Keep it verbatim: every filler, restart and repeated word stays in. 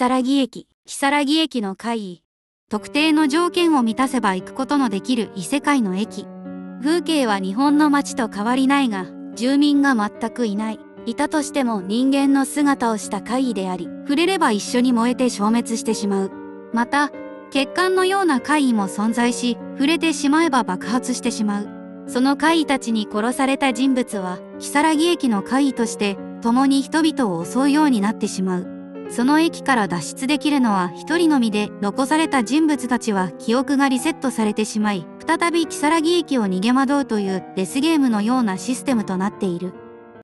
如月駅。如月駅の怪異。特定の条件を満たせば行くことのできる異世界の駅。風景は日本の街と変わりないが、住民が全くいない。いたとしても人間の姿をした怪異であり、触れれば一緒に燃えて消滅してしまう。また、血管のような怪異も存在し、触れてしまえば爆発してしまう。その怪異たちに殺された人物は、如月駅の怪異として、共に人々を襲うようになってしまう。その駅から脱出できるのは一人のみで、残された人物たちは記憶がリセットされてしまい、再び如月駅を逃げ惑うというデスゲームのようなシステムとなっている。